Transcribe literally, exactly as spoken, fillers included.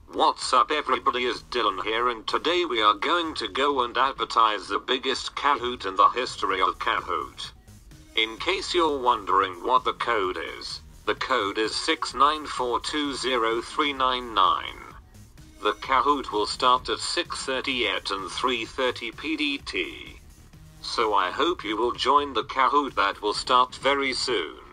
What's up everybody, is Dylan here, and today we are going to go and advertise the biggest Kahoot in the history of Kahoot. In case you're wondering what the code is, the code is six nine four two zero three nine nine. The Kahoot will start at six thirty-eight and three thirty P D T. So I hope you will join the Kahoot that will start very soon.